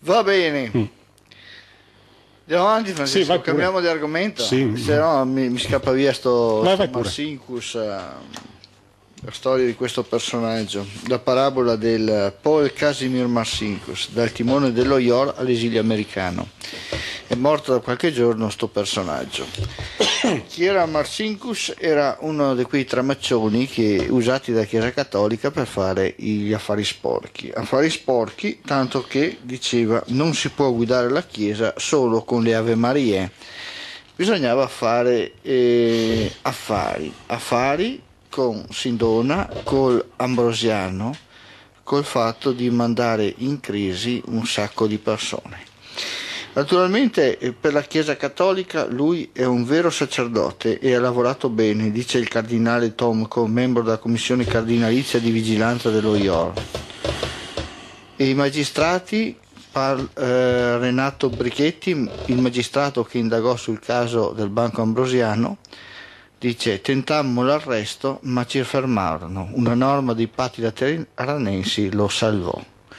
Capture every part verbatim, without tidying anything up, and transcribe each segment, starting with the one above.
Va bene. Mm. Andiamo avanti, Francesco, sì, cambiamo di argomento, sì. se no mi, mi scappa via sto, vai, sto vai Marcinkus, uh, la storia di questo personaggio, la parabola del Paul Casimir Marcinkus, dal timone dello I O R all'esilio americano. È morto da qualche giorno sto personaggio. Chi era Marcinkus? Era uno di quei tramaccioni che, usati dalla Chiesa Cattolica per fare gli affari sporchi. Affari sporchi, tanto che diceva non si può guidare la Chiesa solo con le Ave Marie. Bisognava fare eh, affari, affari con Sindona, col Ambrosiano, col fatto di mandare in crisi un sacco di persone. Naturalmente per la Chiesa Cattolica lui è un vero sacerdote e ha lavorato bene, dice il cardinale Tomko, membro della commissione cardinalizia di vigilanza dello I O R. E i magistrati, par, eh, Renato Brichetti, il magistrato che indagò sul caso del Banco Ambrosiano, dice: tentammo l'arresto ma ci fermarono, una norma dei patti lateranensi lo salvò.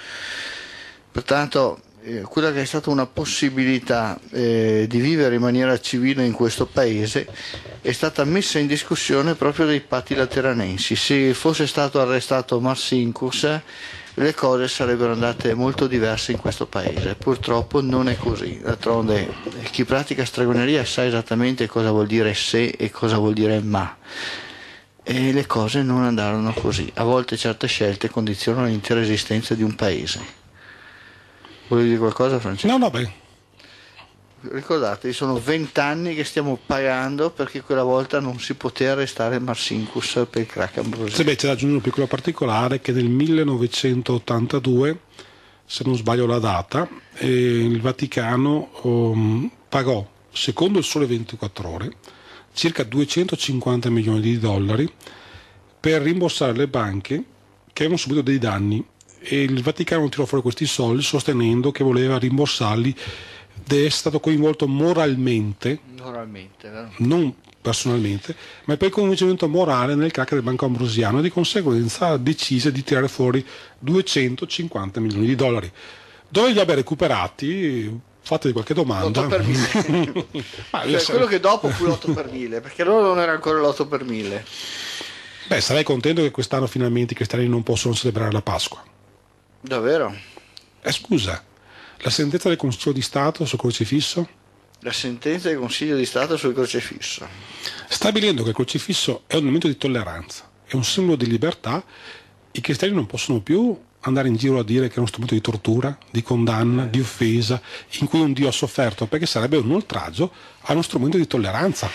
Pertanto eh, quella che è stata una possibilità eh, di vivere in maniera civile in questo paese è stata messa in discussione proprio dai patti lateranensi. Se fosse stato arrestato Marcinkus, le cose sarebbero andate molto diverse in questo paese. Purtroppo non è così. D'altronde chi pratica stregoneria sa esattamente cosa vuol dire se e cosa vuol dire ma, e le cose non andarono così. A volte certe scelte condizionano l'intera esistenza di un paese. Volevi dire qualcosa, Francesco? No, no, beh. Ricordate, sono vent'anni che stiamo pagando perché quella volta non si poteva arrestare Marcinkus per il crack Ambrosiano. Sì, beh, c'è da aggiungere un piccolo particolare che nel millenovecentottantadue, se non sbaglio la data, eh, il Vaticano um, pagò, secondo il Sole ventiquattro Ore, circa duecentocinquanta milioni di dollari per rimborsare le banche che avevano subito dei danni, e il Vaticano tirò fuori questi soldi sostenendo che voleva rimborsarli ed è stato coinvolto moralmente, moralmente vero? Non personalmente, ma per il coinvolgimento morale nel crack del Banco Ambrosiano, e di conseguenza decise di tirare fuori duecentocinquanta milioni di dollari. Dove li abbia recuperati? Fatevi qualche domanda. l'otto per mille. Ma cioè, quello che dopo fu l'otto per mille, perché allora non era ancora l'otto per mille. Beh, sarei contento che quest'anno finalmente i cristiani non possono celebrare la Pasqua. Davvero? Eh, scusa, la sentenza del Consiglio di Stato sul crocifisso? La sentenza del Consiglio di Stato sul crocifisso. Stabilendo che il crocifisso è un elemento di tolleranza, è un simbolo di libertà, i cristiani non possono più andare in giro a dire che è uno strumento di tortura, di condanna, di offesa, in cui un Dio ha sofferto, perché sarebbe un oltraggio a uno strumento di tolleranza.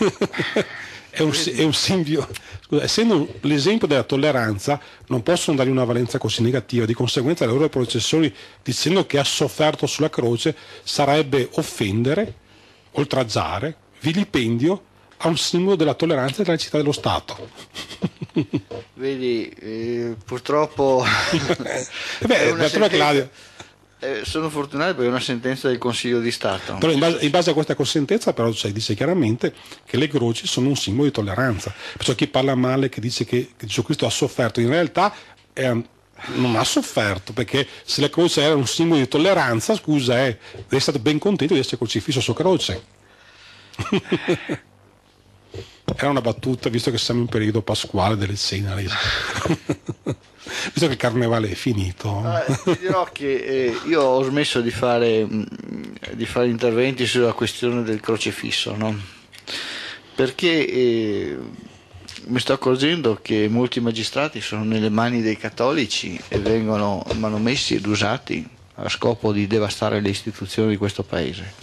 È un, è un simbio. Scusa, essendo l'esempio della tolleranza, non possono dargli una valenza così negativa. Di conseguenza, le loro processioni, dicendo che ha sofferto sulla croce, sarebbe offendere, oltraggiare, vilipendio a un simbolo della tolleranza e della città dello Stato. Vedi, eh, purtroppo. Beh, è una sentenza... Eh, sono fortunato perché è una sentenza del Consiglio di Stato. Però in base, in base a questa sentenza però cioè, dice chiaramente che le croci sono un simbolo di tolleranza. Perciò chi parla male, che dice che, che Gesù Cristo ha sofferto, in realtà è, non ha sofferto, perché se la croce era un simbolo di tolleranza, scusa, eh, è stato ben contento di essere crocifisso su croce. Era una battuta, visto che siamo in periodo pasquale delle ceneri. Visto che il carnevale è finito. Eh, ti dirò che eh, io ho smesso di fare, mh, di fare interventi sulla questione del crocifisso, no? Perché eh, mi sto accorgendo che molti magistrati sono nelle mani dei cattolici e vengono manomessi ed usati a scopo di devastare le istituzioni di questo paese.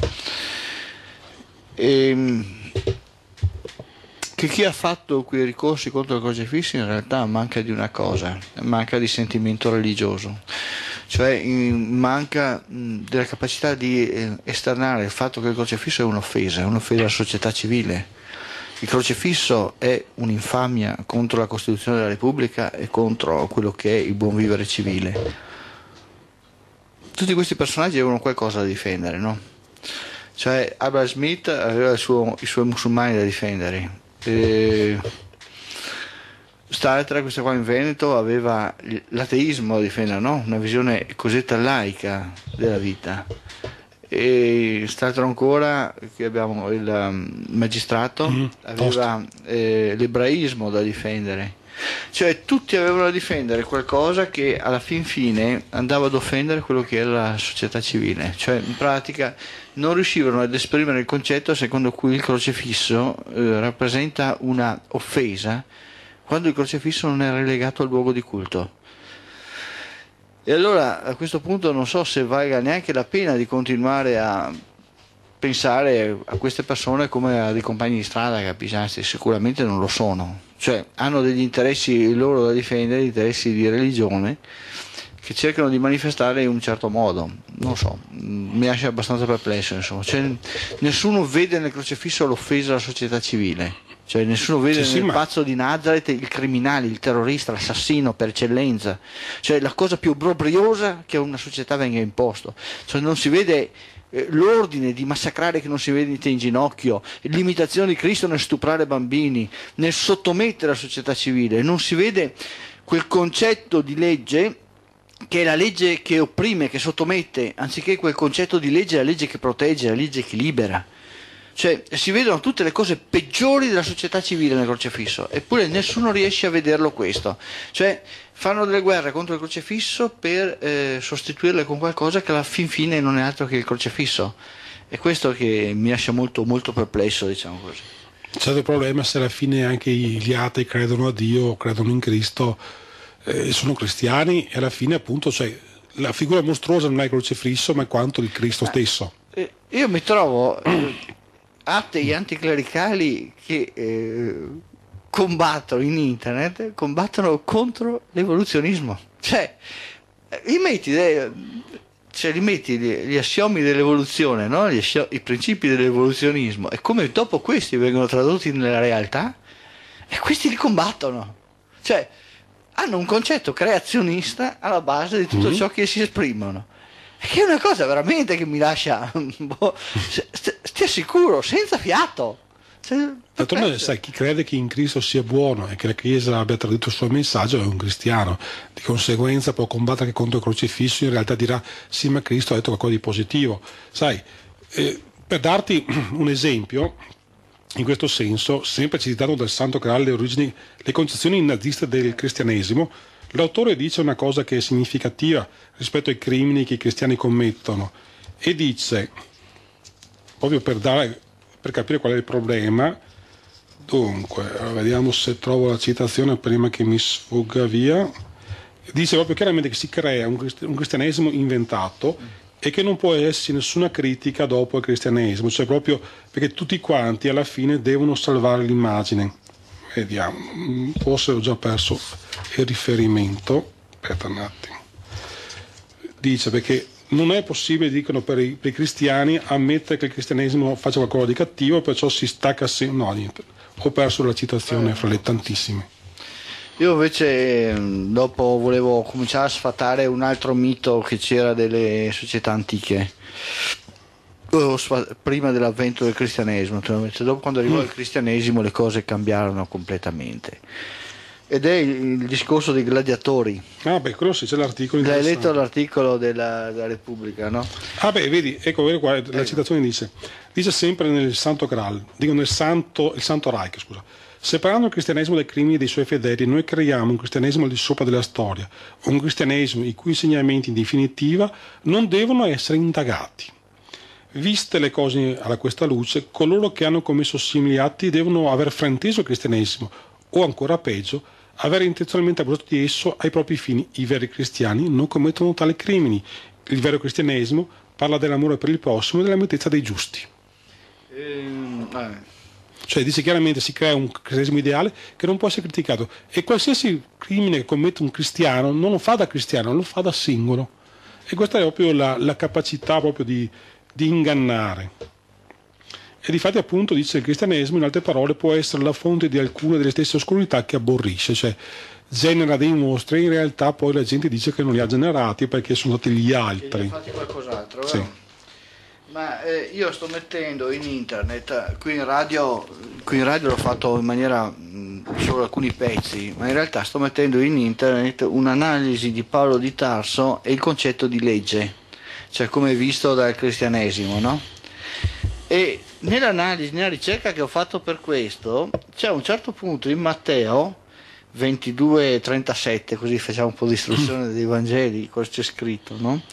E, che chi ha fatto quei ricorsi contro il crocifisso in realtà manca di una cosa, manca di sentimento religioso, cioè in, manca mh, della capacità di eh, esternare il fatto che il crocifisso è un'offesa, è un'offesa alla società civile. Il crocifisso è un'infamia contro la Costituzione della Repubblica e contro quello che è il buon vivere civile. Tutti questi personaggi avevano qualcosa da difendere, no? Cioè Abraham Smith aveva il suo, i suoi musulmani da difendere. Eh, quest'altra, questa qua in Veneto, aveva l'ateismo da difendere, no? Una visione cosiddetta laica della vita. E quest'altro ancora, che abbiamo il um, magistrato, mm, aveva eh, l'ebraismo da difendere. Cioè tutti avevano da difendere qualcosa che alla fin fine andava ad offendere quello che era la società civile, cioè in pratica non riuscivano ad esprimere il concetto secondo cui il crocifisso eh, rappresenta una offesa quando il crocifisso non era legato al luogo di culto. E allora a questo punto non so se valga neanche la pena di continuare a pensare a queste persone come a dei compagni di strada, capisci? Sicuramente non lo sono, cioè hanno degli interessi loro da difendere, interessi di religione che cercano di manifestare in un certo modo, non so, mi lascia abbastanza perplesso, insomma. Cioè, nessuno vede nel crocifisso l'offesa alla società civile. Cioè nessuno vede sì, nel sì, ma... pazzo di Nazareth il criminale, il terrorista, l'assassino per eccellenza, cioè la cosa più obbrobriosa che a una società venga imposto, cioè non si vede eh, l'ordine di massacrare che non si vede in ginocchio, l'imitazione di Cristo nel stuprare bambini, nel sottomettere la società civile, non si vede quel concetto di legge che è la legge che opprime, che sottomette, anziché quel concetto di legge, la legge che protegge, la legge che libera. Cioè si vedono tutte le cose peggiori della società civile nel crocefisso, eppure nessuno riesce a vederlo questo. Cioè fanno delle guerre contro il crocefisso per eh, sostituirle con qualcosa che alla fin fine non è altro che il crocefisso. È questo che mi lascia molto, molto perplesso, diciamo così. C'è il problema se alla fine anche gli atei credono a Dio, credono in Cristo, eh, sono cristiani, e alla fine appunto, cioè, la figura mostruosa non è il crocefisso ma è quanto il Cristo stesso. Eh, io mi trovo eh, atei anticlericali che eh, combattono in internet, combattono contro l'evoluzionismo. Cioè, gli metti, de, cioè, gli, metti gli, gli assiomi dell'evoluzione, no? gli assio, i principi dell'evoluzionismo, e come dopo questi vengono tradotti nella realtà, e questi li combattono. Cioè, hanno un concetto creazionista alla base di tutto mm-hmm. ciò che si esprimono. Che è una cosa veramente che mi lascia, boh, stia sicuro, senza fiato. D'altronde, sai, chi crede che in Cristo sia buono e che la Chiesa abbia tradito il suo messaggio è un cristiano, di conseguenza può combattere anche contro il crocifisso, in realtà dirà sì, ma Cristo ha detto qualcosa di positivo. Sai, eh, per darti un esempio, in questo senso, sempre citando dal Santo Graal le origini, le concezioni naziste del cristianesimo, l'autore dice una cosa che è significativa rispetto ai crimini che i cristiani commettono, e dice, proprio per, dare, per capire qual è il problema, dunque, vediamo se trovo la citazione prima che mi sfugga via, dice proprio chiaramente che si crea un, un cristianesimo inventato e che non può esserci nessuna critica dopo il cristianesimo, cioè proprio perché tutti quanti alla fine devono salvare l'immagine. Vediamo, forse ho già perso il riferimento, aspetta un attimo, dice perché non è possibile, dicono, per i, per i cristiani ammettere che il cristianesimo faccia qualcosa di cattivo, perciò si stacca sempre, no niente, ho perso la citazione fra le tantissime. Io invece dopo volevo cominciare a sfatare un altro mito che c'era delle società antiche, prima dell'avvento del cristianesimo, naturalmente. Dopo, quando arrivò il cristianesimo, le cose cambiarono completamente, ed è il, il discorso dei gladiatori. Ah beh, quello sì, c'è l'articolo. L'hai letto l'articolo della, della Repubblica, no? Ah beh, vedi, ecco, vedi qua, la citazione dice dice sempre nel Santo Graal, dico nel Santo, il Santo Reich, scusa: separando il cristianesimo dai crimini dei suoi fedeli, noi creiamo un cristianesimo al di sopra della storia, un cristianesimo i cui insegnamenti in definitiva non devono essere indagati. Viste le cose alla questa luce, coloro che hanno commesso simili atti devono aver frainteso il cristianesimo, o ancora peggio, aver intenzionalmente abusato di esso ai propri fini. I veri cristiani non commettono tali crimini. Il vero cristianesimo parla dell'amore per il prossimo e della mitezza dei giusti. Ehm, eh. Cioè dice chiaramente si crea un cristianesimo ideale che non può essere criticato, e qualsiasi crimine che commette un cristiano non lo fa da cristiano, lo fa da singolo, e questa è proprio la, la capacità proprio di, di ingannare. E difatti appunto dice il cristianesimo, in altre parole, può essere la fonte di alcune delle stesse oscurità che aborrisce, cioè genera dei mostri e in realtà poi la gente dice che non li ha generati perché sono stati gli altri. Fatti qualcos'altro, sì. Ma eh, io sto mettendo in internet, qui in radio, qui in radio l'ho fatto in maniera mh, solo alcuni pezzi, ma in realtà sto mettendo in internet un'analisi di Paolo di Tarso e il concetto di legge, cioè come è visto dal cristianesimo, no? E nell'analisi, nella ricerca che ho fatto per questo, c'è un certo punto in Matteo ventidue trentasette, così facciamo un po' di istruzione dei Vangeli, cosa c'è scritto, no?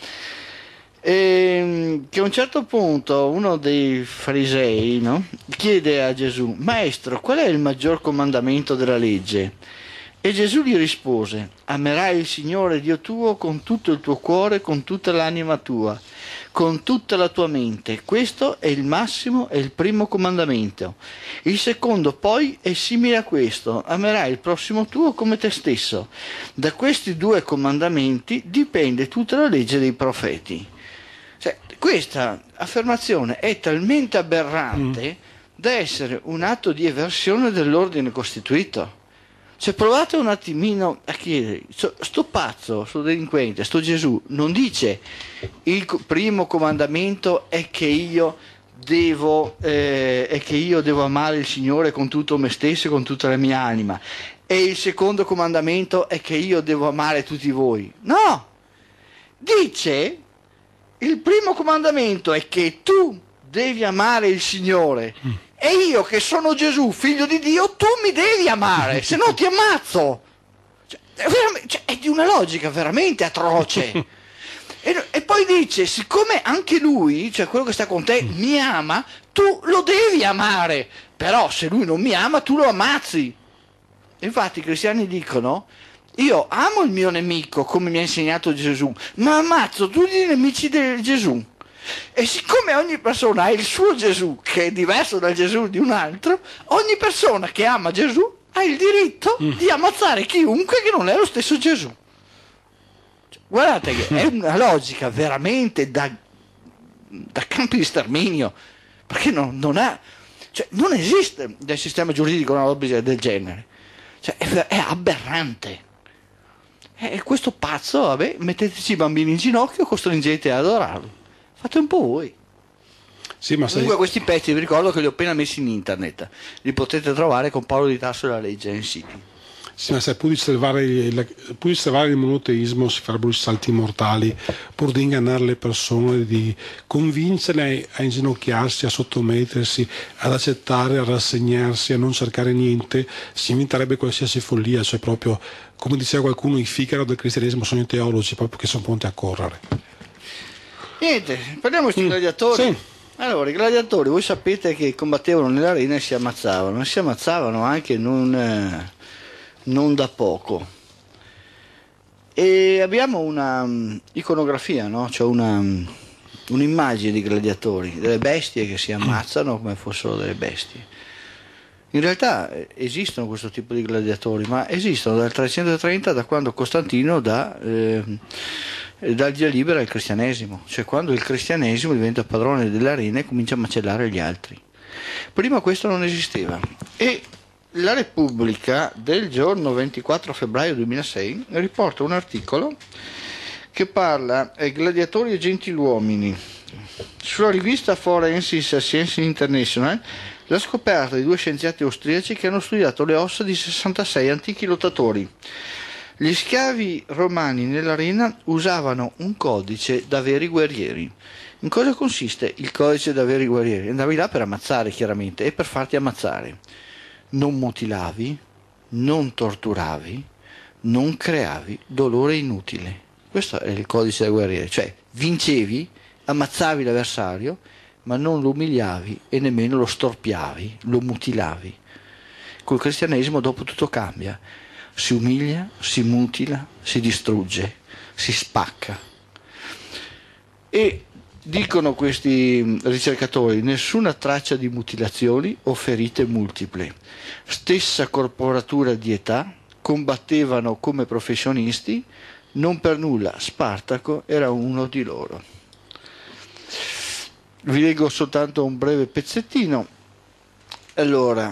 E che a un certo punto uno dei farisei, no, chiede a Gesù: Maestro, qual è il maggior comandamento della legge? E Gesù gli rispose: amerai il Signore Dio tuo con tutto il tuo cuore, con tutta l'anima tua, con tutta la tua mente. Questo è il massimo, è il primo comandamento. Il secondo poi è simile a questo: amerai il prossimo tuo come te stesso. Da questi due comandamenti dipende tutta la legge dei profeti. Cioè, questa affermazione è talmente aberrante mm. da essere un atto di eversione dell'ordine costituito. Cioè, provate un attimino a chiedere: sto pazzo, sto delinquente, sto Gesù non dice il primo comandamento è che io devo eh, è che io devo amare il Signore con tutto me stesso e con tutta la mia anima, e il secondo comandamento è che io devo amare tutti voi. No, dice: il primo comandamento è che tu devi amare il Signore mm. e io che sono Gesù, figlio di Dio, tu mi devi amare, se no ti ammazzo. Cioè, è, cioè, è di una logica veramente atroce. e, e poi dice: siccome anche lui, cioè quello che sta con te, mm. mi ama, tu lo devi amare, però se lui non mi ama tu lo ammazzi. Infatti i cristiani dicono: io amo il mio nemico come mi ha insegnato Gesù, ma ammazzo tutti i nemici di Gesù. E siccome ogni persona ha il suo Gesù, che è diverso dal Gesù di un altro, ogni persona che ama Gesù ha il diritto mm. di ammazzare chiunque che non è lo stesso Gesù. Cioè, guardate che è una logica veramente da, da campi di sterminio, perché non, non ha, cioè, non esiste nel sistema giuridico una logica del genere. Cioè, è, è aberrante. E questo pazzo, vabbè, metteteci i bambini in ginocchio e costringete ad adorarlo. Fate un po' voi. Sì, ma Comunque sei... questi pezzi vi ricordo che li ho appena messi in internet. Li potete trovare con Paolo di Tarso e la legge in siti. Sì, ma sai, pur di osservare il, pur di osservare il monoteismo si farebbero salti mortali, pur di ingannare le persone, di convincerle a inginocchiarsi, a sottomettersi, ad accettare, a rassegnarsi, a non cercare niente, si inventerebbe qualsiasi follia, cioè proprio, come diceva qualcuno, i Figaro del cristianesimo sono i teologi, proprio che sono pronti a correre. Niente, parliamo di questi mm, gladiatori. Sì. Allora, i gladiatori, voi sapete che combattevano nell'arena e si ammazzavano, e si ammazzavano anche non... Eh, non da poco, e abbiamo una um, iconografia, no? Cioè una, um, un'immagine di gladiatori, delle bestie che si ammazzano come fossero delle bestie. In realtà eh, esistono questo tipo di gladiatori, ma esistono dal trecentotrenta, da quando Costantino dà, eh, dà il via libera al cristianesimo, cioè quando il cristianesimo diventa padrone dell'arena e comincia a macellare gli altri. Prima questo non esisteva, e la Repubblica del giorno ventiquattro febbraio duemilasei riporta un articolo che parla ai gladiatori e gentiluomini. Sulla rivista Forensics Science International, la scoperta di due scienziati austriaci che hanno studiato le ossa di sessantasei antichi lottatori. Gli schiavi romani nell'arena usavano un codice da veri guerrieri. In cosa consiste il codice da veri guerrieri? Andavi là per ammazzare, chiaramente, e per farti ammazzare. Non mutilavi, non torturavi, non creavi dolore inutile. Questo è il codice da guerriere, cioè vincevi, ammazzavi l'avversario, ma non lo umiliavi e nemmeno lo storpiavi, lo mutilavi. Col cristianesimo dopo tutto cambia, si umilia, si mutila, si distrugge, si spacca. E dicono questi ricercatori: nessuna traccia di mutilazioni o ferite multiple, stessa corporatura di età, combattevano come professionisti, non per nulla Spartaco era uno di loro. Vi leggo soltanto un breve pezzettino. Allora,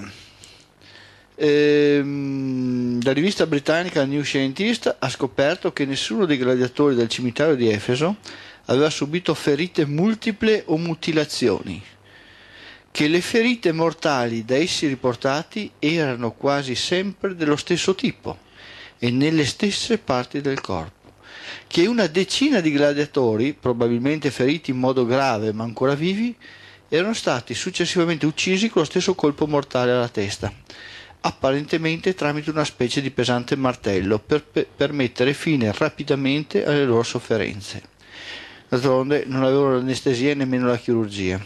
ehm, la rivista britannica New Scientist ha scoperto che nessuno dei gladiatori del cimitero di Efeso aveva subito ferite multiple o mutilazioni, che le ferite mortali da essi riportati erano quasi sempre dello stesso tipo e nelle stesse parti del corpo, che una decina di gladiatori, probabilmente feriti in modo grave ma ancora vivi, erano stati successivamente uccisi con lo stesso colpo mortale alla testa, apparentemente tramite una specie di pesante martello per, per, per mettere fine rapidamente alle loro sofferenze. D'altronde non avevano l'anestesia e nemmeno la chirurgia.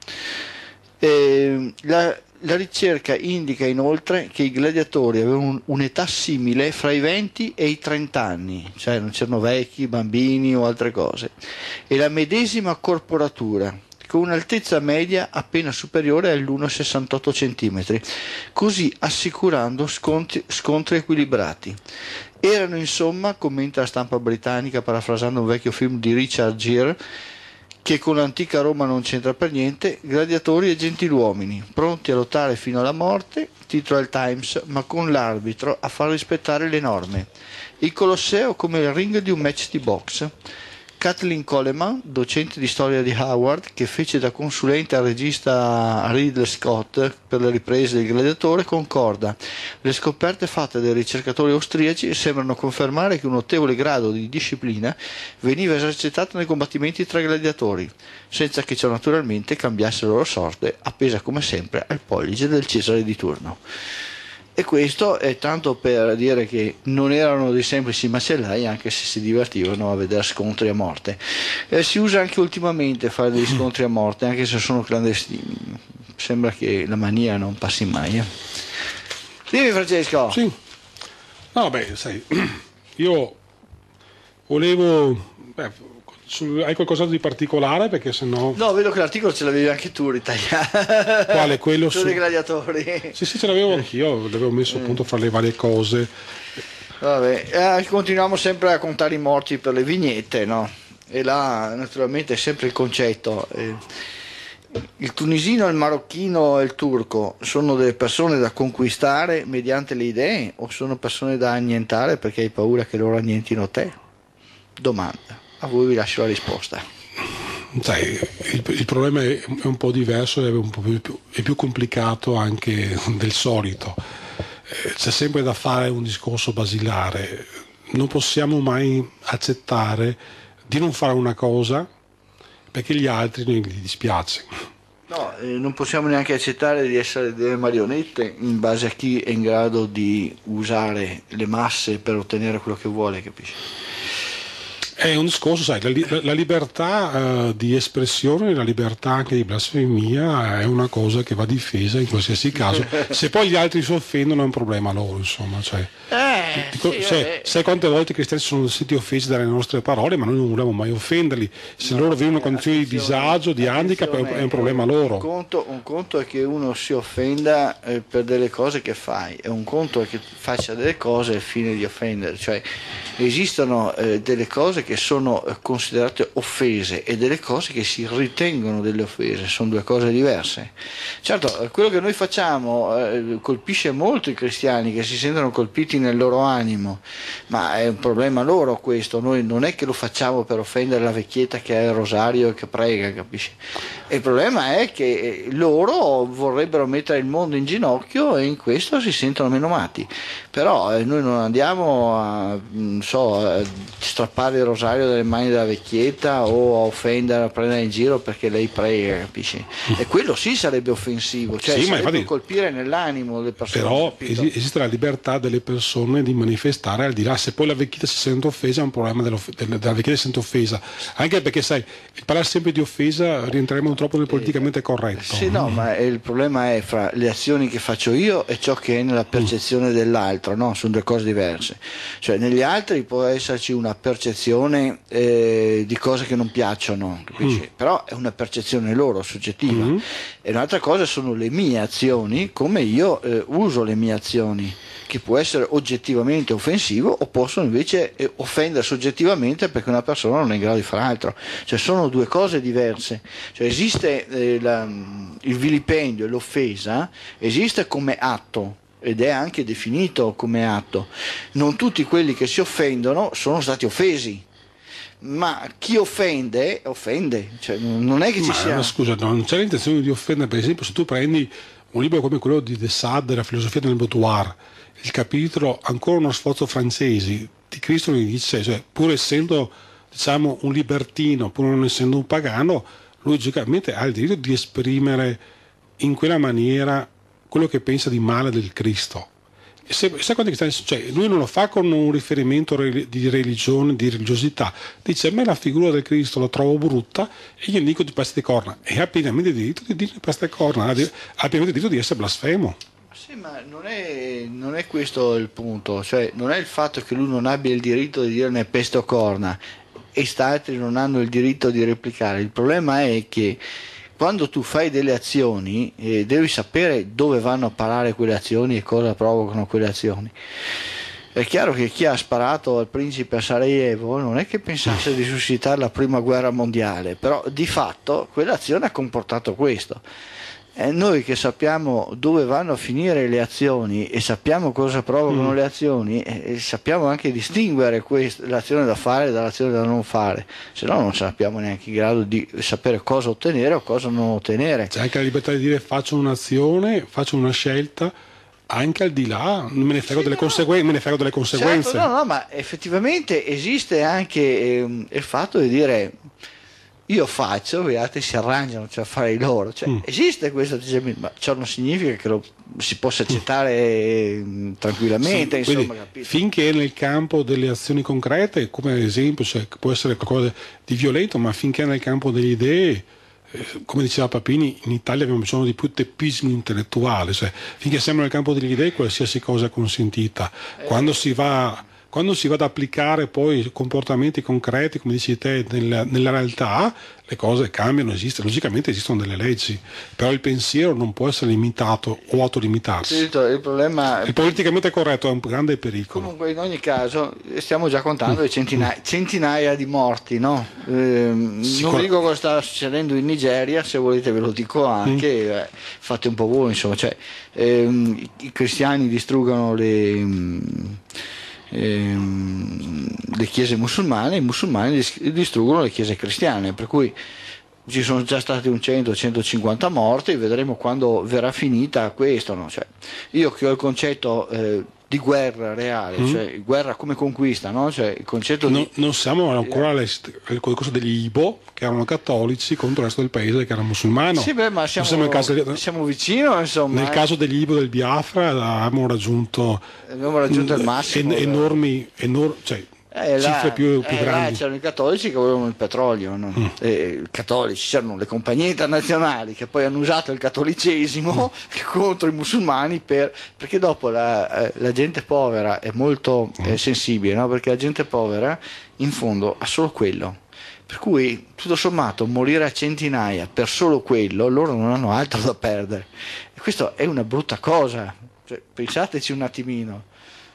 E la, la ricerca indica inoltre che i gladiatori avevano un'età simile fra i venti e i trenta anni, cioè non c'erano vecchi, bambini o altre cose, e la medesima corporatura, con un'altezza media appena superiore all'uno virgola sessantotto centimetri, così assicurando scontri, scontri equilibrati. Erano insomma, commenta la stampa britannica parafrasando un vecchio film di Richard Gere, che con l'antica Roma non c'entra per niente, gladiatori e gentiluomini, pronti a lottare fino alla morte, titola il Times, ma con l'arbitro a far rispettare le norme. Il Colosseo come il ring di un match di box. Kathleen Coleman, docente di storia di Howard, che fece da consulente al regista Ridley Scott per le riprese del Gladiatore, concorda. Le scoperte fatte dai ricercatori austriaci sembrano confermare che un notevole grado di disciplina veniva esercitato nei combattimenti tra gladiatori, senza che ciò naturalmente cambiasse la loro sorte, appesa come sempre al pollice del Cesare di turno. E questo è tanto per dire che non erano dei semplici macellai, anche se si divertivano a vedere scontri a morte. Eh, si usa anche ultimamente fare degli scontri a morte, anche se sono clandestini. Sembra che la mania non passi mai. Eh. Dimmi, Francesco. Sì. No, beh, sai, io volevo... Beh, su, hai qualcosa di particolare? Perché sennò... No, vedo che l'articolo ce l'avevi anche tu ritagliato. Quale? Quello su... dei gladiatori. Sì, sì, ce l'avevo anch'io, l'avevo messo appunto fra le varie cose. Vabbè, eh, continuiamo sempre a contare i morti per le vignette, no? E là naturalmente è sempre il concetto. Eh, il tunisino, il marocchino e il turco sono delle persone da conquistare mediante le idee o sono persone da annientare perché hai paura che loro annientino te? Domanda. A voi vi lascio la risposta. Sai, il, il problema è, è un po' diverso, è un po' più, è più complicato anche del solito. Eh, c'è sempre da fare un discorso basilare. Non possiamo mai accettare di non fare una cosa perché gli altri non gli dispiace. No, eh, non possiamo neanche accettare di essere delle marionette in base a chi è in grado di usare le masse per ottenere quello che vuole, capisci? È un discorso, sai, la, la, la libertà uh, di espressione, la libertà anche di blasfemia è una cosa che va difesa in qualsiasi caso. Se poi gli altri si offendono è un problema loro, insomma. Cioè, eh, dico, sì, sai, sai quante volte i cristiani sono stati offesi dalle nostre parole, ma noi non volevamo mai offenderli. Se no, loro vivono una condizione di disagio, di handicap, è un, è un problema loro. Un conto, un conto è che uno si offenda eh, per delle cose che fai, e un conto è che faccia delle cose al fine di offendere. Cioè, esistono eh, delle cose che sono considerate offese e delle cose che si ritengono delle offese, sono due cose diverse. Certo, quello che noi facciamo eh, colpisce molto i cristiani che si sentono colpiti nel loro animo, ma è un problema loro questo, noi non è che lo facciamo per offendere la vecchietta che ha il rosario e che prega, capisci? E il problema è che loro vorrebbero mettere il mondo in ginocchio e in questo si sentono menomati, però eh, noi non andiamo a, non so, a strappare il rosario dalle mani della vecchietta o a offendere, a prendere in giro perché lei prega, capisci? E quello sì sarebbe offensivo, cioè sì, sarebbe infatti, colpire nell'animo le persone. Però es- esiste la libertà delle persone di manifestare, al di là, se poi la vecchietta si sente offesa è un problema del, della vecchietta si sente offesa, anche perché sai, parlare sempre di offesa rientreremo troppo nel politicamente corretto. Sì, no, ma il problema è fra le azioni che faccio io e ciò che è nella percezione mm. dell'altro, no? Sono due cose diverse. Cioè negli altri può esserci una percezione eh, di cose che non piacciono, capisci? Mm. Però è una percezione loro, soggettiva. Mm. E un'altra cosa sono le mie azioni, come io eh, uso le mie azioni, che può essere oggettivamente offensivo o possono invece eh, offendere soggettivamente perché una persona non è in grado di fare altro. Cioè sono due cose diverse. Cioè esiste eh, la, il vilipendio e l'offesa, esiste come atto ed è anche definito come atto. Non tutti quelli che si offendono sono stati offesi, ma chi offende, offende, cioè, non è che ci ma, sia... ma scusa, non c'è l'intenzione di offendere. Per esempio, se tu prendi un libro come quello di De Sade, La filosofia del boudoir, il capitolo Ancora uno sforzo francesi, di Cristo gli dice, cioè, pur essendo, diciamo, un libertino, pur non essendo un pagano, logicamente ha il diritto di esprimere in quella maniera quello che pensa di male del Cristo. E se, sai quanti cristiani, cioè, lui non lo fa con un riferimento di religione, di religiosità, dice: a me la figura del Cristo la trovo brutta e gli dico di peste corna, e ha pienamente diritto di dire peste corna, ha pienamente diritto di essere blasfemo. Sì, ma non è, non è questo il punto, cioè non è il fatto che lui non abbia il diritto di dirne peste o corna e sta altri non hanno il diritto di replicare. Il problema è che quando tu fai delle azioni eh, devi sapere dove vanno a parare quelle azioni e cosa provocano quelle azioni. È chiaro che chi ha sparato al principe a Sarajevo non è che pensasse di suscitare la prima guerra mondiale, però di fatto quell'azione ha comportato questo. E noi che sappiamo dove vanno a finire le azioni e sappiamo cosa provocano mm. le azioni, e sappiamo anche distinguere quest- l'azione da fare dall'azione da non fare, se no non sappiamo neanche in grado di sapere cosa ottenere o cosa non ottenere. C'è anche la libertà di dire: faccio un'azione, faccio una scelta, anche al di là, non me ne frego, sì, delle, no. conseguen- me ne frego delle conseguenze. Certo, no, no, ma effettivamente esiste anche ehm, il fatto di dire: io faccio, gli altri si arrangiano, cioè a fare i loro, cioè, mm. esiste questo atteggiamento, ma ciò non significa che lo si possa accettare mm. tranquillamente, sì, insomma, quindi, finché nel campo delle azioni concrete, come ad esempio, cioè, può essere qualcosa di violento, ma finché nel campo delle idee, eh, come diceva Papini, in Italia abbiamo bisogno di più teppismo intellettuale, cioè, finché siamo nel campo delle idee qualsiasi cosa è consentita. Eh. Quando si va Quando si va ad applicare poi comportamenti concreti, come dici te, nella, nella realtà, le cose cambiano, esistono, logicamente esistono delle leggi, però il pensiero non può essere limitato o autolimitarsi. Sì, il problema... Il politicamente corretto è un grande pericolo. Comunque in ogni caso stiamo già contando mm. centinaia, centinaia di morti, no? Eh, non vi dico cosa sta succedendo in Nigeria, se volete ve lo dico anche, mm. eh, fate un po' voi, insomma, cioè, ehm, i, i cristiani distruggono le... Mh, Ehm, le chiese musulmane, i musulmani distruggono le chiese cristiane, per cui ci sono già stati un cento centocinquanta morti, vedremo quando verrà finita questo, no? Cioè, io che ho il concetto eh, di guerra reale, mm. cioè guerra come conquista, no? Cioè, il concetto no, di... non siamo ancora al discorso degli Ibo, che erano cattolici, contro il resto del paese che era musulmano. Sì, beh, ma siamo, siamo, caso, siamo vicino, insomma. Nel eh. caso degli Ibo del Biafra abbiamo raggiunto, abbiamo raggiunto il massimo. En, enormi, enor, cioè, Eh, cifre là, più, più eh, grandi. Là c'erano i cattolici che volevano il petrolio, no? mm. eh, i cattolici, c'erano le compagnie internazionali che poi hanno usato il cattolicesimo mm. contro i musulmani per, perché dopo la, la gente povera è molto mm. eh, sensibile, no? Perché la gente povera in fondo ha solo quello, per cui tutto sommato morire a centinaia per solo quello, loro non hanno altro da perdere, e questo è una brutta cosa, cioè, pensateci un attimino.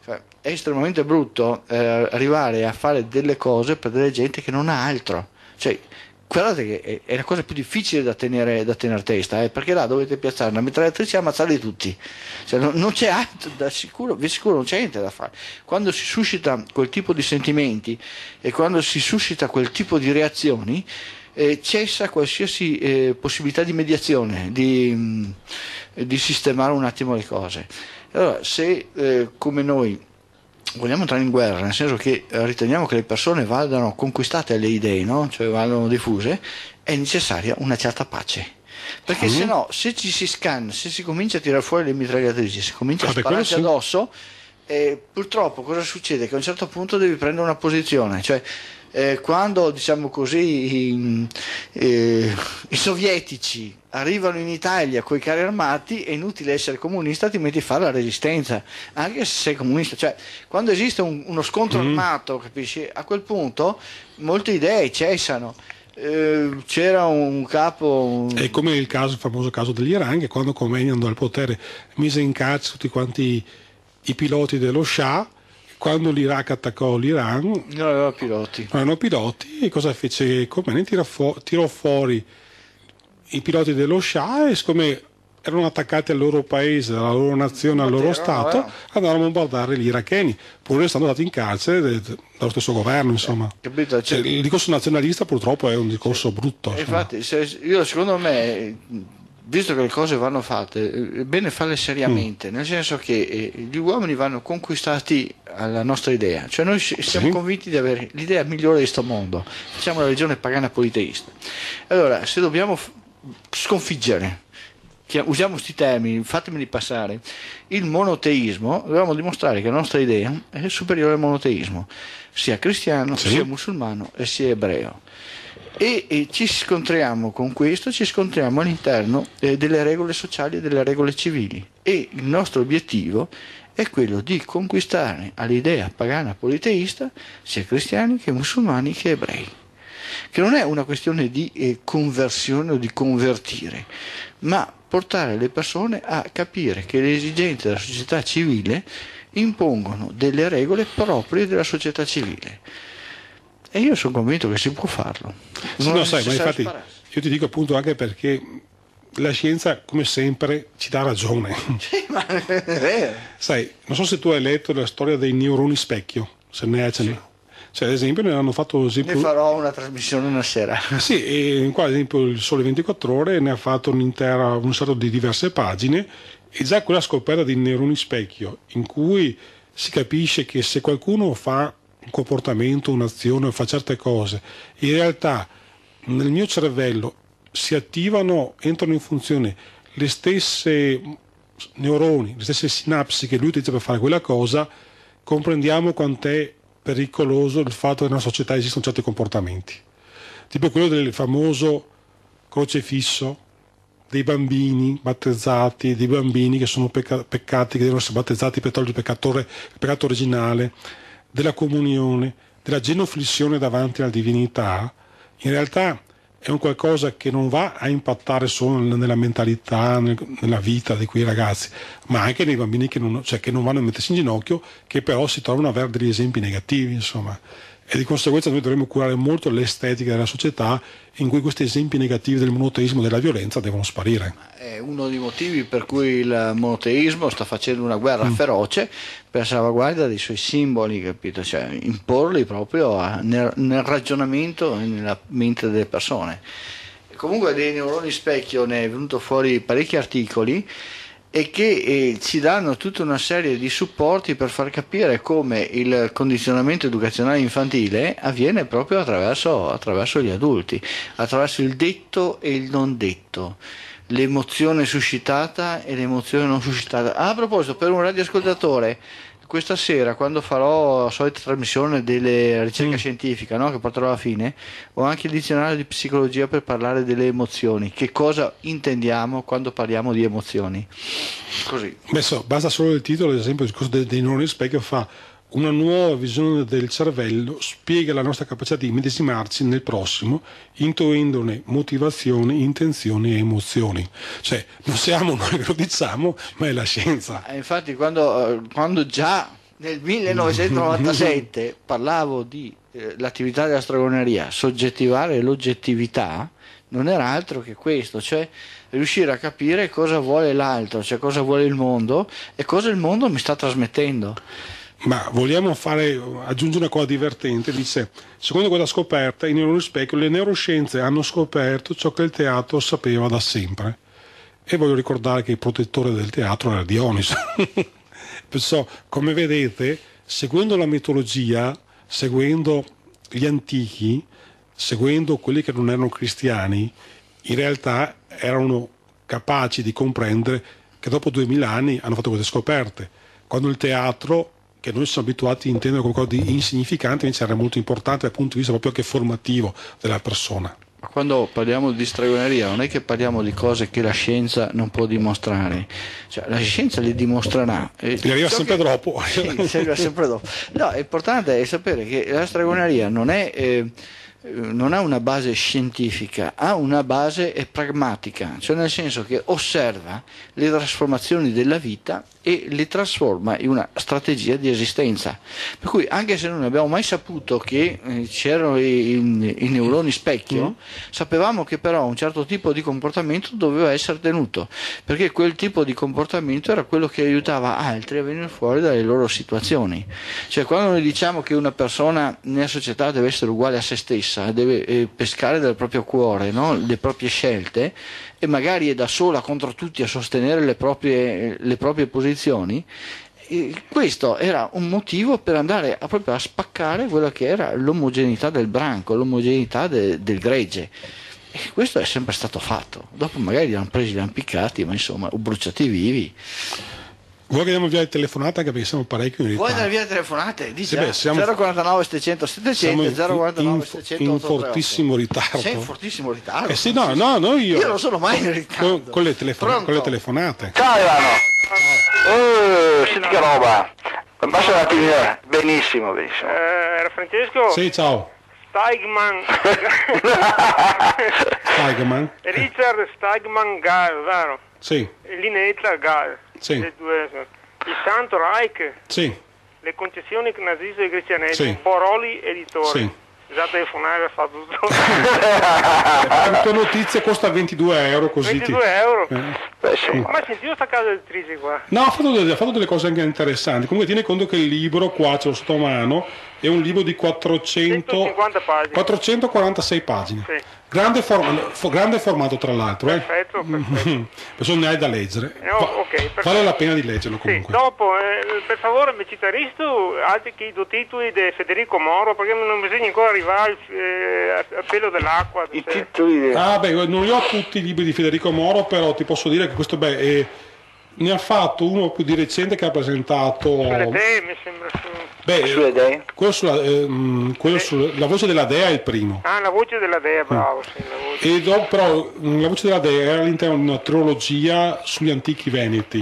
È estremamente brutto eh, arrivare a fare delle cose per delle gente che non ha altro, cioè guardate che è, è la cosa più difficile da tenere, da tenere testa, eh, perché là dovete piazzare una mitragliatrice e ammazzarli tutti, cioè, non, non c'è altro da sicuro, vi sicuro non c'è niente da fare. Quando si suscita quel tipo di sentimenti e quando si suscita quel tipo di reazioni, eh, cessa qualsiasi eh, possibilità di mediazione, di, mh, di sistemare un attimo le cose. Allora, se eh, come noi vogliamo entrare in guerra, nel senso che riteniamo che le persone vadano conquistate alle idee, no? Cioè vadano diffuse, è necessaria una certa pace. Perché mm. se no, se ci si scanna, se si comincia a tirare fuori le mitragliatrici, si comincia ah, a spararci sì. addosso, eh, purtroppo cosa succede? Che a un certo punto devi prendere una posizione, cioè eh, quando diciamo così i, eh, i sovietici arrivano in Italia con i carri armati, è inutile essere comunista, ti metti a fare la resistenza anche se sei comunista, cioè quando esiste un, uno scontro mm. armato, capisci? A quel punto molte idee cessano. Eh, c'era un capo, è come il caso, il famoso caso dell'Iran, che quando Khomeini andò al potere mise in carcere tutti quanti i piloti dello Shah. Quando l'Iraq attaccò l'Iran non aveva piloti, non avevano piloti, e cosa fece Khomeini? Tirò, fu- tirò fuori i piloti dello Shah, e siccome erano attaccati al loro paese, alla loro nazione, al loro Stato, no, andavano a bombardare gli iracheni, pur essendo andati in carcere de, de, dallo stesso governo, insomma. Capito? Cioè, il discorso nazionalista purtroppo è un discorso sì. brutto. Infatti, se, io secondo me, visto che le cose vanno fatte, è bene farle seriamente, mm. nel senso che eh, gli uomini vanno conquistati alla nostra idea, cioè noi siamo sì. convinti di avere l'idea migliore di questo mondo, facciamo la religione pagana politeista. Allora, se dobbiamo f- sconfiggere, usiamo questi termini, fatemeli passare, il monoteismo, dobbiamo dimostrare che la nostra idea è superiore al monoteismo, sia cristiano, sì. sia musulmano e sia ebreo. E, e ci scontriamo con questo, ci scontriamo all'interno eh, delle regole sociali e delle regole civili, e il nostro obiettivo è quello di conquistare all'idea pagana politeista sia cristiani che musulmani che ebrei, che non è una questione di eh, conversione o di convertire, ma portare le persone a capire che le esigenze della società civile impongono delle regole proprie della società civile. E io sono convinto che si può farlo. Sì, no, sai, ma infatti io ti dico appunto anche perché la scienza, come sempre, ci dà ragione. Sì, ma è vero. Sai, non so se tu hai letto la storia dei neuroni specchio, se ne hai sì. Cioè, ad esempio, ne hanno fatto esempio... Ne farò una trasmissione una sera. Sì, e qua ad esempio il Sole ventiquattro Ore ne ha fatto un'intera, un set di diverse pagine, e già quella scoperta dei neuroni specchio, in cui si capisce che se qualcuno fa un comportamento, un'azione o fa certe cose, in realtà nel mio cervello si attivano, entrano in funzione le stesse neuroni, le stesse sinapsi che lui utilizza per fare quella cosa, comprendiamo quant'è pericoloso il fatto che nella società esistono certi comportamenti, tipo quello del famoso crocefisso, dei bambini battezzati, dei bambini che sono pecca- peccati, che devono essere battezzati per togliere il peccatore, il peccato originale, della comunione, della genuflessione davanti alla divinità. In realtà è un qualcosa che non va a impattare solo nella mentalità, nel, nella vita di quei ragazzi, ma anche nei bambini che non, cioè, che non vanno a mettersi in ginocchio, che però si trovano ad avere degli esempi negativi, insomma. E di conseguenza noi dovremmo curare molto l'estetica della società in cui questi esempi negativi del monoteismo e della violenza devono sparire. È uno dei motivi per cui il monoteismo sta facendo una guerra mm. feroce per salvaguardia dei suoi simboli, capito? Cioè imporli proprio a, nel, nel ragionamento e nella mente delle persone. E comunque dei neuroni specchio ne è venuto fuori parecchi articoli, e che eh, ci danno tutta una serie di supporti per far capire come il condizionamento educazionale infantile avviene proprio attraverso, attraverso gli adulti, attraverso il detto e il non detto, l'emozione suscitata e l'emozione non suscitata. Ah, a proposito, per un radioascoltatore, questa sera, quando farò la solita trasmissione delle ricerche mm. scientifiche, no, che porterò alla fine, ho anche il dizionario di psicologia per parlare delle emozioni. Che cosa intendiamo quando parliamo di emozioni? Così. Beh, so, basta solo il titolo, ad esempio, il discorso dei, dei neuroni specchio fa una nuova visione del cervello, spiega la nostra capacità di medesimarci nel prossimo, intuendone motivazioni, intenzioni e emozioni. Cioè, non siamo noi che lo diciamo, ma è la scienza. Eh, infatti, quando, quando già nel millenovecentonovantasette parlavo di eh, l'attività della stregoneria, soggettivare l'oggettività, non era altro che questo, cioè riuscire a capire cosa vuole l'altro, cioè cosa vuole il mondo e cosa il mondo mi sta trasmettendo. Ma vogliamo fare, aggiungere una cosa divertente, dice, secondo questa scoperta, i neuroni specchio, le neuroscienze hanno scoperto ciò che il teatro sapeva da sempre. E voglio ricordare che il protettore del teatro era Dioniso. Perciò, come vedete, seguendo la mitologia, seguendo gli antichi, seguendo quelli che non erano cristiani, in realtà erano capaci di comprendere che dopo duemila anni hanno fatto queste scoperte. Quando il teatro, che noi siamo abituati a intendere come qualcosa di insignificante, invece era molto importante dal punto di vista proprio anche formativo della persona. Ma quando parliamo di stregoneria non è che parliamo di cose che la scienza non può dimostrare, cioè la scienza le dimostrerà. E arriva sempre che... dopo. Sì, arriva sempre dopo. No, è importante è sapere che la stregoneria non è eh, non ha una base scientifica, ha una base pragmatica, cioè nel senso che osserva le trasformazioni della vita e le trasforma in una strategia di esistenza. Per cui anche se non abbiamo mai saputo che eh, c'erano i, i, i neuroni specchio, mm. sapevamo che però un certo tipo di comportamento doveva essere tenuto, perché quel tipo di comportamento era quello che aiutava altri a venire fuori dalle loro situazioni. Cioè quando noi diciamo che una persona nella società deve essere uguale a se stessa, deve eh, pescare dal proprio cuore, no? Le proprie scelte, e magari è da sola contro tutti a sostenere le proprie, le proprie posizioni, e questo era un motivo per andare a, proprio a spaccare quella che era l'omogeneità del branco, l'omogeneità de, del gregge. E questo è sempre stato fatto. Dopo magari li hanno presi, li hanno piccati, ma insomma, o bruciati vivi. Vuoi che diamo via le telefonate, anche perché siamo parecchio in ritardo? Vuoi dare via le telefonate? Dici, sì, beh, siamo, zero quarantanove settecento settecento, zero quarantanove settecento in fortissimo ritardo. Sei in fortissimo ritardo? Eh sì, no, no, no, io, io non sono mai in ritardo. Con, con, le, telefon con le telefonate. Ciao Ivano. Oh, senti che roba. Basta un attimo. Benissimo, benissimo. Eh, era Francesco? Sì, ciao. Steigman. Steigman. Richard Steigman Gall, vero? Sì. Linetta Gall. Sì. Il Santo Reich. Sì. Le concessioni naziste e grecianesi. Sì. Boroli editore. Sì. Già telefonare fa tutto. La tua notizia costa ventidue euro così. ventidue euro? Eh. Beh, sì. Ma sentivo sta casa editrice qua. No, ha fatto, delle, ha fatto delle cose anche interessanti. Comunque tieni conto che il libro, qua ce l'ho sotto mano, è un libro di quattrocento, centocinquanta pagine. quattrocentoquarantasei pagine. Sì. Grande, form fo grande formato tra l'altro. Eh. Perfetto, perfetto. Perché ne hai da leggere. No, okay, vale la pena di leggerlo comunque. Sì, dopo, eh, per favore, mi citaristi altri che i due titoli di Federico Moro, perché non bisogna ancora arrivare eh, a pelo dell'acqua. I titoli di... Ah beh, non li ho tutti i libri di Federico Moro, però ti posso dire che questo beh, è, ne ha fatto uno più di recente che ha presentato... Sulle dee, mi sembra. Su... Beh, sulle dee? Quello sulla, eh, quello sulla, la voce della dea è il primo. Ah, la voce della dea, bravo. Sì, la voce. E dopo, però la voce della dea era all'interno di una trilogia sugli antichi veneti.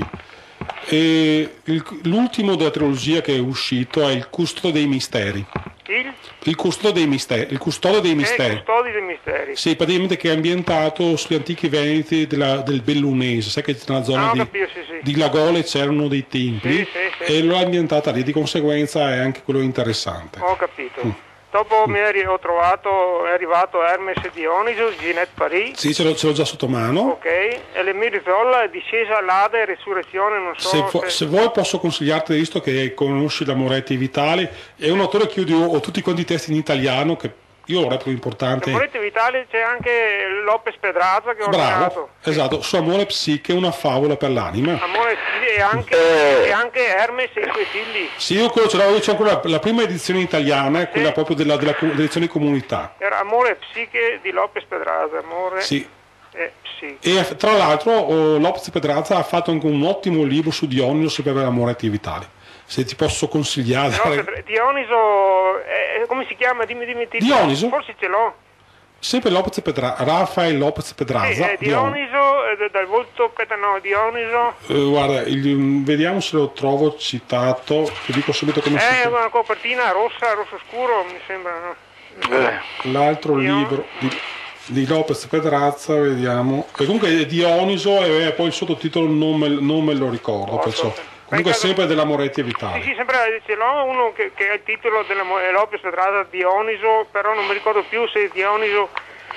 E l'ultimo della trilogia che è uscito è il Custode dei Misteri. Il? Il Custode dei Misteri. Il Custode dei Misteri. Il Custode dei Misteri. Sì, praticamente che è ambientato sugli antichi veneti della, del Bellunese. Sai che nella zona ah, di, capito, sì, sì. di Lagole c'erano dei templi, sì, sì, sì. E l'ho ambientata lì, di conseguenza è anche quello interessante. Ho capito. Mm. Dopo mi è, ho trovato, è arrivato Hermes e Dioniso, Ginette Paris. Sì, ce l'ho già sotto mano. Ok, e l'Emir Zolla è discesa all'Ada e Resurrezione, non so se, se... se vuoi posso consigliarti, visto che conosci la Moretti Vitali, è un autore che io ho tutti quanti i testi in italiano, che io lo reputo importante. La Moretti Vitali c'è anche Lopez Pedraza che ho Bravo, ordinato. esatto, su Amore Psiche, una favola per l'anima. Amore e anche, e anche Hermes e i suoi figli. Sì, io quello ce l'ho, io c'ho ancora la, la prima edizione italiana, sì. Quella proprio della, della, dell'edizione comunità. Era Amore e Psiche di Lopez Pedraza, Amore sì. e Psiche. E tra l'altro oh, Lopez Pedraza ha fatto anche un ottimo libro su Dioniso per la Moretti Vitali. Se ti posso consigliare. No, Dioniso, eh, come si chiama? Dimmi, dimmi. Ti... Dioniso? Forse ce l'ho. Sempre Lopez Pedraza, Rafael Lopez Pedraza. Sì, eh, Dioniso, eh, dal volto, no, Dioniso. Eh, guarda, il, vediamo se lo trovo citato, ti dico subito come eh, si chiama. È una copertina rossa, rosso scuro, mi sembra, no? Eh. L'altro libro di, di Lopez Pedraza, vediamo. E comunque è Dioniso e poi il sottotitolo non me, non me lo ricordo, oh, perciò. So. Comunque caso... sempre della Moretti Vitali. Sì, sì, sempre ce l'ho uno che, che è il titolo della Lopez Pedraza, Dioniso, però non mi ricordo più se Dioniso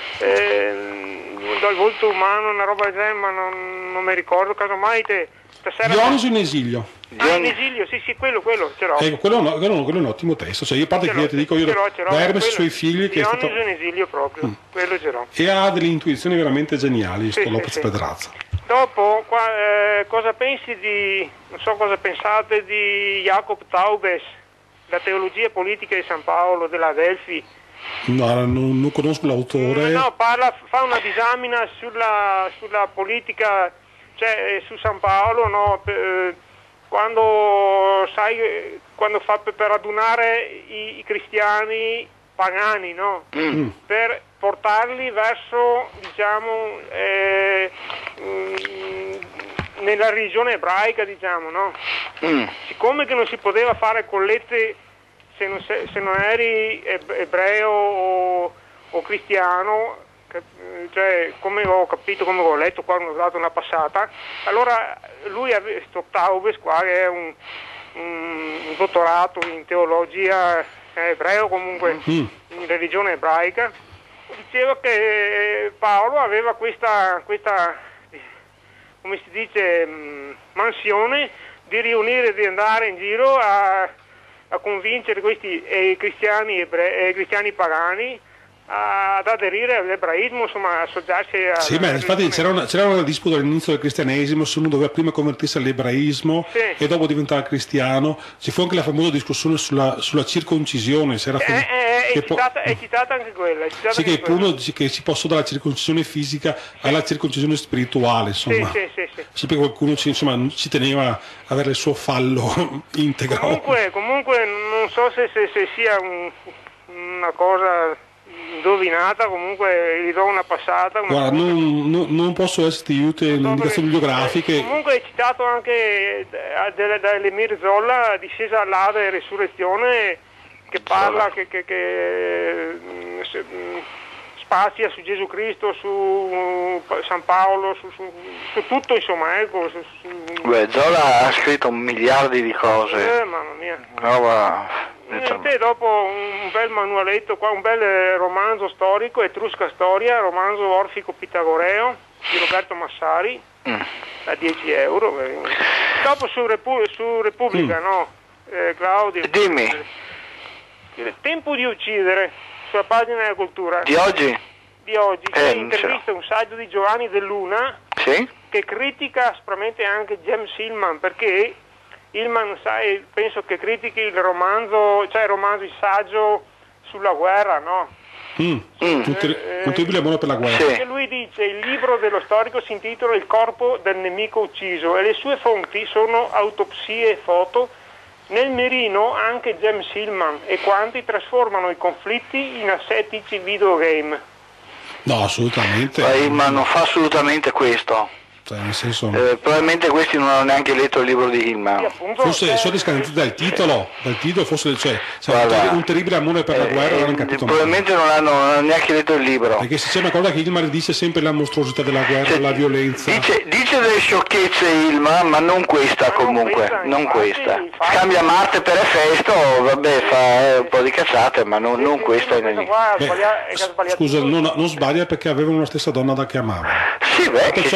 eh, dal volto umano, una roba del genere, ma non, non mi ricordo, casomai te... Dioniso in esilio. Ah, in esilio, sì, sì, quello, quello, ce l'ho. Eh, quello, no, quello, quello è un ottimo testo, cioè io a parte che io ti dico io da Hermes e i suoi figli che è stato... Dioniso in esilio proprio, mm. quello ce l'ho. E ha delle intuizioni veramente geniali, sì, sto Lopez sì, Pedraza. Dopo, qua, eh, cosa pensi di, non so cosa pensate di Jacob Taubes, la teologia politica di San Paolo, della Delphi? No, non, non conosco l'autore. No, parla, fa una disamina sulla, sulla politica, cioè su San Paolo, no? Eh, quando, sai, quando fa per, per radunare i, i cristiani pagani, no? Mm. Per portarli verso, diciamo, eh, mh, nella religione ebraica, diciamo, no? Mm. Siccome che non si poteva fare collette se non, se, se non eri ebreo o, o cristiano, cioè come ho capito, come ho letto qua, ho dato una passata, allora lui, questo Taubes qua, che è un, un, un dottorato in teologia, è ebreo comunque, mm. in religione ebraica, diceva che Paolo aveva questa, questa come si dice, mansione di riunire, di andare in giro a, a convincere questi eh, cristiani, ebre, eh, cristiani pagani ad aderire all'ebraismo, insomma, associarsi a... Sì, ma infatti c'era una, c'era una disputa all'inizio del cristianesimo se uno doveva prima convertirsi all'ebraismo, sì, e dopo diventare cristiano. Ci fu anche la famosa discussione sulla, sulla circoncisione. Se era è, è, è, citata, è citata anche quella. È citata sì, anche che uno dice che si possa dalla circoncisione fisica, sì, alla circoncisione spirituale, insomma. Sì, sì, sì, sì. Sì, perché qualcuno ci, insomma, ci teneva a avere il suo fallo integro. Comunque, comunque non so se, se, se sia un, una cosa indovinata, comunque gli do una passata. Una Guarda, non, non, non posso esserti aiuto in indicazioni biografiche. Comunque è citato anche da Elimir Zolla, Discesa all'Ade e Resurrezione, che parla, che, che, che se, spazia su Gesù Cristo, su San Paolo, su, su, su tutto, insomma, ecco. Su, su... Beh, Zola ha scritto miliardi di cose. Eh, mamma mia. Roba... Niente, dopo un bel manualetto qua, un bel romanzo storico, Etrusca Storia, romanzo orfico pitagoreo di Roberto Massari, mm. da dieci euro. Dopo su, Repu- su Repubblica, mm. no, eh, Claudio? Dimmi. Tempo di uccidere, sulla pagina della cultura. Di oggi? Di oggi, Eh, c'è intervista un saggio di Giovanni Dell'Una, sì? che critica aspramente anche James Hillman, perché Hillman, sai, penso che critichi il romanzo, cioè il romanzo, il saggio sulla guerra, no? Mm. Mm. Un, ter- eh, un terribile amore per la guerra. Perché lui dice: il libro dello storico si intitola Il corpo del nemico ucciso e le sue fonti sono autopsie e foto. Nel mirino anche James Hillman e quanti trasformano i conflitti in assettici videogame. No, assolutamente. Ma Hillman non fa assolutamente questo. Cioè, nel senso... eh, probabilmente questi non hanno neanche letto il libro di Hillman. Sì, forse eh, sono scadenati dal titolo, dal titolo forse, cioè, Guarda, un terribile amore per la guerra, eh, non hanno capito probabilmente non hanno, non hanno neanche letto il libro. Perché se c'è una cosa che Hillman dice sempre la mostruosità della guerra, cioè, la violenza. Dice, dice delle sciocchezze Hillman, ma non questa ma comunque, non questa. Non infatti, questa. Infatti. Scambia Marte per Efesto, vabbè, fa un po' di cazzate, ma non, sì, non sì, questa. Sì, in qua beh, sbaglia, scusa, non, non sbaglia perché avevano la stessa donna da che amava. Sì, beh, che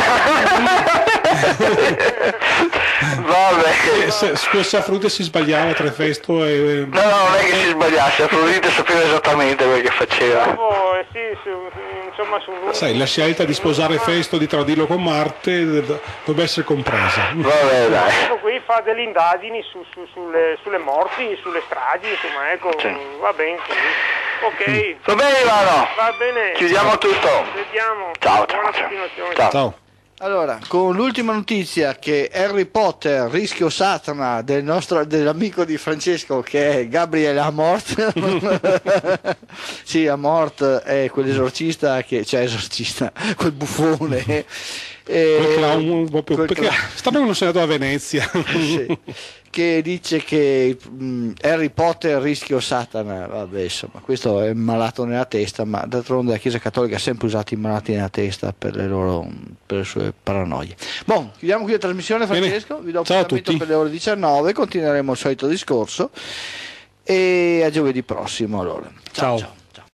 vabbè. Se, se, se Afrodite si sbagliava tra Efesto e... No, no, non è che si sbagliasse, Afrodite sapeva esattamente quello che faceva. Dopo, eh, sì, su, insomma, su... Sai, la scelta di sposare Efesto, di tradirlo con Marte, dovrebbe essere compresa. Vabbè, dai. Qui fa delle indagini su, su, sulle, sulle morti, sulle stragi, insomma, ecco, sì. Va bene così. Ok. Mm. Va bene, Ivano. Va bene. Chiudiamo tutto. Vediamo. Ciao, Buona ciao. continuazione. Ciao. Ciao. Allora, con l'ultima notizia che Harry Potter, Rischio Satana del nostro, dell'amico di Francesco che è Gabriele Amort. Sì, Amort è quell'esorcista che, cioè esorcista, quel buffone. E, quel clown, proprio, quel perché clown. Stanno non sei andato a Venezia. Sì. Che dice che mh, Harry Potter rischio Satana, vabbè, insomma, questo è malato nella testa, ma d'altronde la Chiesa Cattolica ha sempre usato i malati nella testa per le loro per le sue paranoie. Bon, chiudiamo qui la trasmissione, Francesco. Bene. Vi do appuntamento per le ore diciannove, continueremo il solito discorso e a giovedì prossimo allora. Ciao, ciao. Ciao.